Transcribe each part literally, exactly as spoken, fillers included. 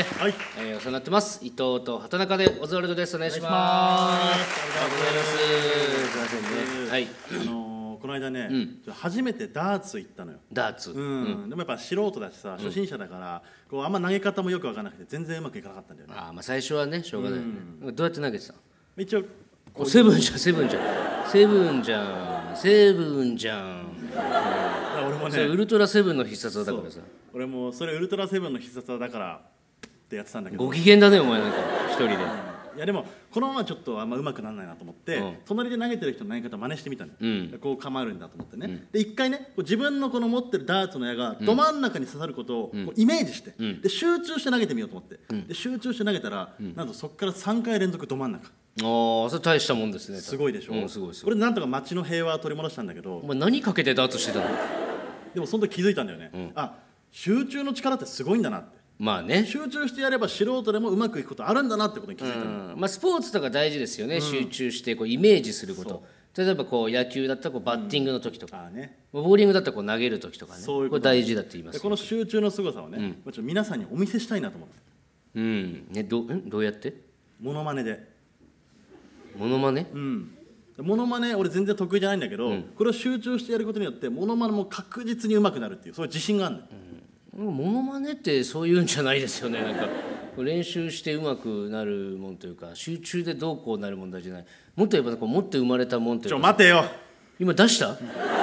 ね。 はい、 えー、お世話になってます。伊藤と畑中でオズワルドです。お願いします。ありがとうございます。すいませんね。はい。 あのー、この間ね、 うん、 初めてダーツ行ったのよ。 ダーツ。 うん、うん、でもやっぱ素人だしさ、初心者だから、こうあんま投げ方もよく分からなくて全然うまくいかなかったんだよね。 ああ、まあ最初はね、しょうがないよね。うん、どうやって投げてたの？ 一応こうセブンじゃん、セブンじゃん、セブンじゃん、セブンじゃん。 俺もね、 それウルトラセブンの必殺技だからさ。 俺もそれウルトラセブンの必殺技だからってやってたんだけど。 ご機嫌だねお前、なんか一人で。 いやでもこのままちょっとあんま上手くならないなと思って、うん、隣で投げてる人の投げ方真似してみたの、うん、こう構えるんだと思ってね、うん、で一回ねこう自分のこの持ってるダーツの矢がど真ん中に刺さることをこうイメージして、うん、で集中して投げてみようと思って、うん、で集中して投げたら、うん、なんとそこからさんかい連続ど真ん中。 ああ、それ大したもんですね。 すごいでしょ、うん、 すごいすごい。 これなんとか街の平和を取り戻したんだけど。 お前何かけてダーツしてたの？ でもその時気づいたんだよね、うん、あ、集中の力ってすごいんだなって。 まあね、 集中してやれば素人でもうまくいくことあるんだなってことに気づいたの、 うん、まあ、スポーツとか大事ですよね、うん、集中してこうイメージすること。例えばこう野球だったらこうバッティングの時とか、うんね、ボーリングだったらこう投げる時とかね、そういうこれ大事だって言います、ね、 この集中の凄さをね、うん、ちょっと皆さんにお見せしたいなと思って。 うんね、ど, んどうやって？ モノマネで。 モノマネ？ うん、モノマネ俺全然得意じゃないんだけど、うん、これを集中してやることによってモノマネも確実に上手くなるっていうそういう自信があるんだよ、 うん、モノマネってそういうんじゃないですよね。なんか練習して上手くなるもんというか、集中でどうこうなる問題じゃない。もっと言えばこう持って生まれたもんというか。 ちょ待てよ、 今出した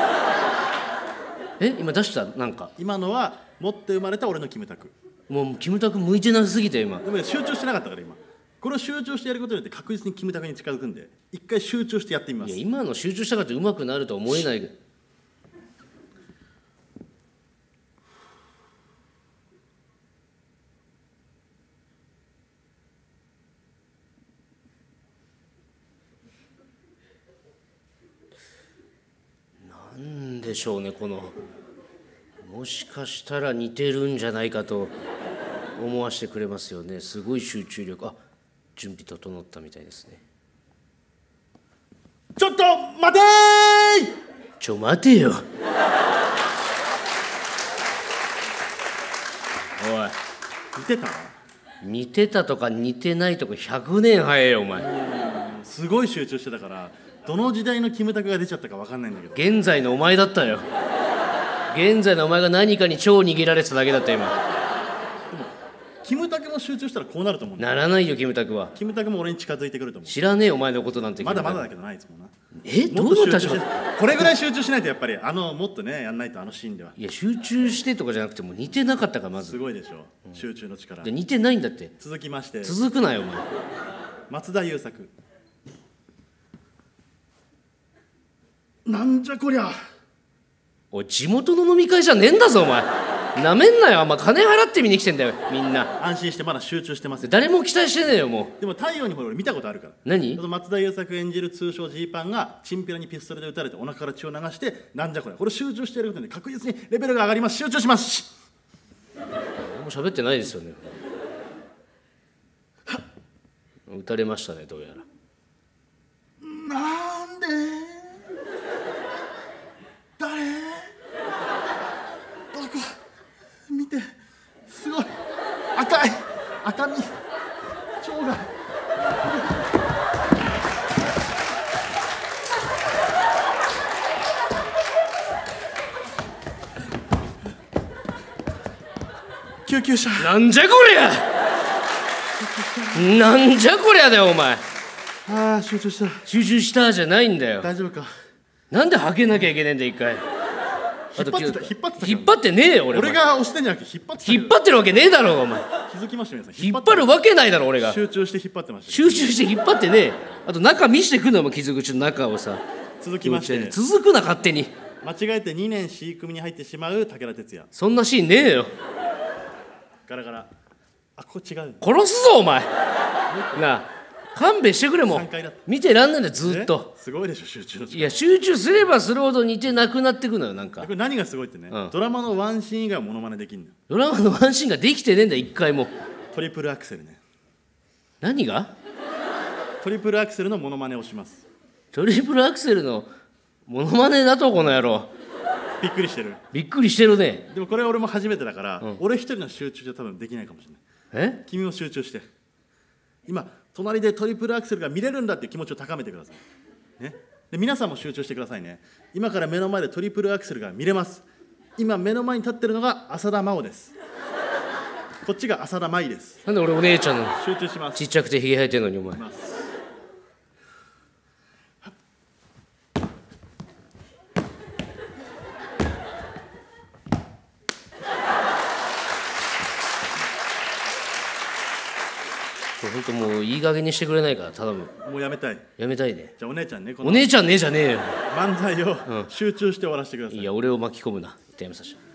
え今出した？なんか今のは持って生まれた俺のキムタク。 もうキムタク向いてなすぎて今。 でも、ね、集中してなかったから今。これを集中してやることによって確実にキムタクに近づくんで、一回集中してやってみます。 いや今の集中したからって上手くなるとは思えないけど。なんでしょうね、このもしかしたら似てるんじゃないかと思わせてくれますよね。すごい集中力。あ、準備整ったみたいですね。 ちょっと待てーちょ待てよおい、 似てた？ 似てたとか似てないとかひゃくねん早えよお前。 すごい集中してたからどの時代のキムタクが出ちゃったか分かんないんだけど。 現在のお前だったよ。現在のお前が何かに超握られてただけだった今。でもキムタクも集中したらこうなると思うんだよ。 ならないよキムタクは。 キムタクも俺に近づいてくると思う。 知らねえお前のことなんて。 まだまだだけどないですもんな。 えどういう立場？ これぐらい集中しないとやっぱりあのもっとねやんないとあのシーンでは。 いや集中してとかじゃなくても似てなかったからまず。 すごいでしょ、うん、集中の力。 で似てないんだって。 続きまして。 続くなよお前。 松田優作。なんじゃこりゃ。 おい地元の飲み会じゃねえんだぞお前。なめんなよ、お前金払って見に来てんだよみんな。 安心してまだ集中してます。 誰も期待してねえよもう。でも太陽にほら俺見たことあるから。 何？ 松田優作演じる通称ジーパンがチンピラにピストルで撃たれてお腹から血を流してなんじゃこれ。これ集中してやることで確実にレベルが上がります。集中します。 もう喋ってないですよね。撃たれましたねどうやら。 なんで？誰？どこ？見て、すごい赤い赤身腸が。救急車。 なんじゃこりゃなんじゃこりゃだよお前。 ああ集中した。 集中したじゃないんだよ。 大丈夫か。 なんではけなきゃいけねえんだ一回。 引っ張ってた、引っ張ってた。 引っ張ってねえよ俺。 俺が押してんじゃなくて引っ張ってた。 引っ張ってるわけねえだろお前。 気づきました皆さん。 引っ張るわけないだろ俺が。 集中して引っ張ってました。 集中して引っ張ってねえ。あと中見してくんのも傷口の中をさ。 続きまして続くな勝手に。 間違えてにねん C 組に入ってしまう武田鉄矢。 そんなシーンねえよ。 ガラガラ。あこれ違う。 殺すぞお前なあ勘弁してくれも。見てらんないんだよずっと。 すごいでしょ集中の力。 いや集中すればするほど似てなくなってくのよなんか。 これ何がすごいってね、うん、ドラマのワンシーン以外はモノマネできんのよ。 ドラマのワンシーンができてねえんだよ一回も。 トリプルアクセルね。 何が？ トリプルアクセルのモノマネをします。 トリプルアクセルのモノマネだとこの野郎。 びっくりしてる。 びっくりしてるね。 でもこれ俺も初めてだから、うん、俺一人の集中じゃ多分できないかもしれない。 え君も集中して、今隣でトリプルアクセルが見れるんだっていう気持ちを高めてください、ね、で皆さんも集中してくださいね。今から目の前でトリプルアクセルが見れます。今目の前に立ってるのが浅田真央です。こっちが浅田舞です。 なんで俺お姉ちゃんの集中します。 ちっちゃくてひげ生えてんのにお前。本当もういい加減にしてくれないから頼む。 もうやめたい。 やめたいね。 じゃあお姉ちゃんね、こお姉ちゃんねじゃねえよ。 漫才を集中して終わらせてください。 いや俺を巻き込むなってやめさせて。